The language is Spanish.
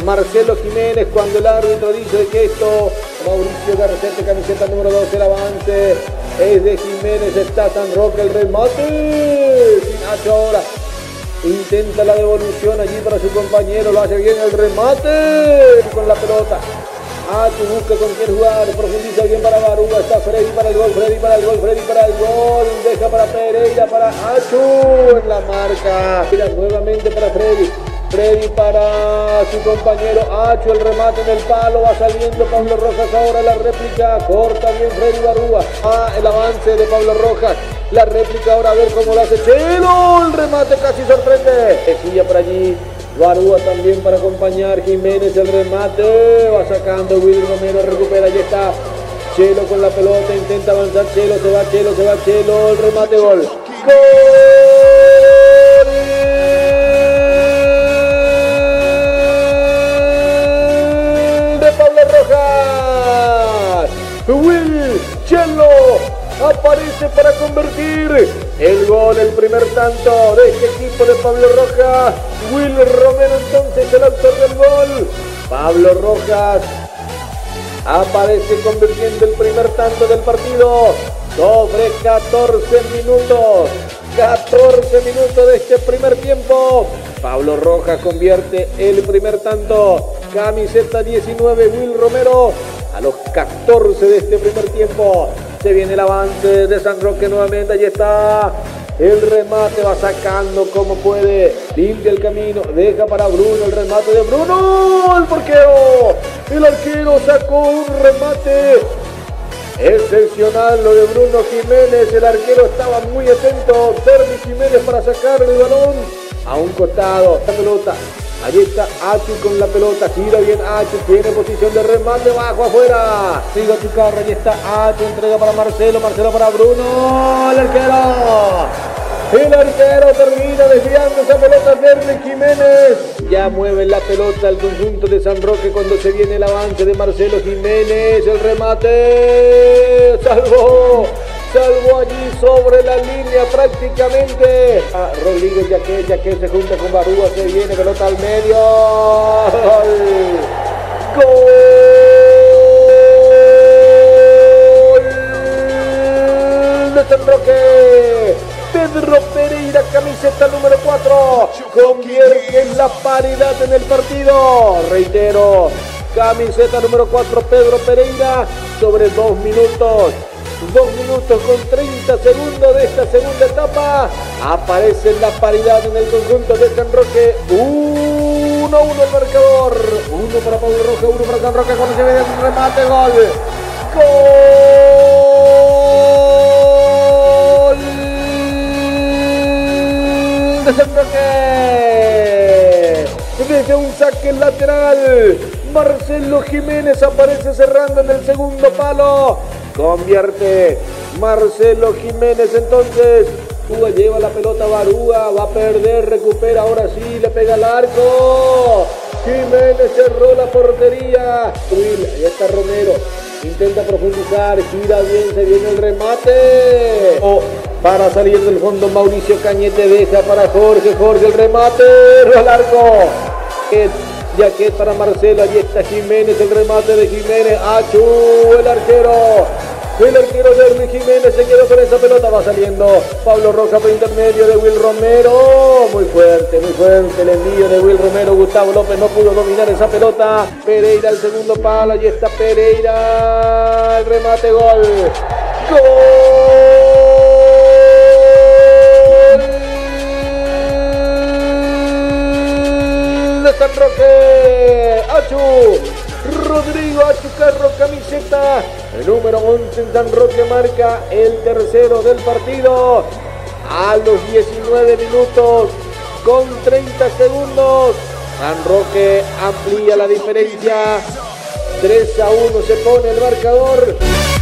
Marcelo Jiménez cuando el árbitro dice que esto, Mauricio Garcete, camiseta número 12, el avance es de Jiménez, está San Roque, el remate, Nacho ahora intenta la devolución allí para su compañero, lo hace bien el remate con la pelota. Achu busca con quién jugar, profundiza bien para Barúa, está Freddy para el gol, Freddy para el gol, Freddy para el gol, deja para Pereira, para Achu en la marca, mira nuevamente para Freddy. Freddy para su compañero Achu, el remate en el palo, va saliendo Pablo Rojas ahora la réplica, corta bien Freddy Barúa, el avance de Pablo Rojas, la réplica ahora a ver cómo lo hace Chelo, el remate casi sorprende, Ejilla por allí, Barúa también para acompañar, Jiménez el remate, va sacando Willy Romero, recupera, ahí está Chelo con la pelota, intenta avanzar Chelo, se va Chelo, el remate, gol, ¡gol! Will Chelo aparece para convertir el gol, el primer tanto de este equipo de Pablo Rojas. Will Romero entonces el autor del gol. Pablo Rojas aparece convirtiendo el primer tanto del partido sobre 14 minutos. 14 minutos de este primer tiempo. Pablo Rojas convierte el primer tanto. Camiseta 19, Will Romero. A los 14 de este primer tiempo se viene el avance de San Roque nuevamente, allí está el remate, va sacando como puede, limpia el camino, deja para Bruno, el remate de Bruno, el arquero sacó un remate excepcional lo de Bruno Jiménez, el arquero estaba muy atento, Terry Jiménez para sacar el balón a un costado, la pelota. Allí está Achu con la pelota, gira bien Achu, tiene posición de remate, bajo afuera, sigue Chucarra, allí está Achu, entrega para Marcelo para Bruno, el arquero termina desviando esa pelota, Terry Jiménez, ya mueve la pelota al conjunto de San Roque cuando se viene el avance de Marcelo Jiménez, el remate, salvó allí sobre la línea prácticamente. Rodríguez Yaquet se junta con Barúa, se viene pelota al medio. Gol de San Roque. Pedro Pereira, camiseta número 4, convierte la paridad en el partido. Reitero, camiseta número 4, Pedro Pereira, sobre 2 minutos. 2 minutos con 30 segundos de esta segunda etapa. Aparece la paridad en el conjunto de San Roque. 1-1 el marcador. 1 para Pablo Rojas, 1 para San Roque. Cuando se viene el remate, gol. Gol de San Roque. Desde un saque lateral, Marcelo Jiménez aparece cerrando en el segundo palo. Convierte Marcelo Jiménez entonces. Cuba lleva la pelota, Barúa va a perder, recupera, ahora sí, le pega al arco. Jiménez cerró la portería. Ahí está Romero, intenta profundizar, gira bien, se viene el remate. Para salir del fondo, Mauricio Cañete deja para Jorge el remate, al arco. Yaquet para Marcelo, allí está Jiménez, el remate de Jiménez, Achu, el arquero Derby Jiménez se quedó con esa pelota, va saliendo Pablo Rojas por intermedio de Will Romero, muy fuerte el envío de Will Romero, Gustavo López no pudo dominar esa pelota, Pereira el segundo palo, allí está Pereira, el remate, gol de San Roque, Achu, Rodrigo Achucarro, camiseta número 11 en San Roque, marca el tercero del partido a los 19 minutos con 30 segundos. San Roque amplía la diferencia, 3-1 se pone el marcador.